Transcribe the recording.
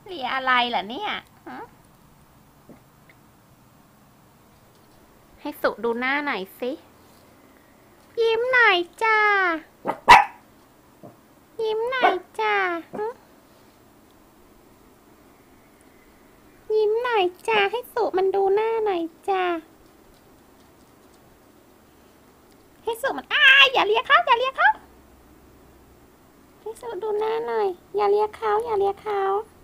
เรียอะไรเหรอเนี่ยให้สุดูหน้าหน่อยสิยิ้มหน่อยจ้ายิ้มหน่อยจ้ายิ้มหน่อยจ้าให้สุมันดูหน้าหน่อยจ้าให้สุมันอย่าเลียเขาอย่าเลียเขาให้สุดูหน้าหน่อยอย่าเลียเขาอย่าเลียเขา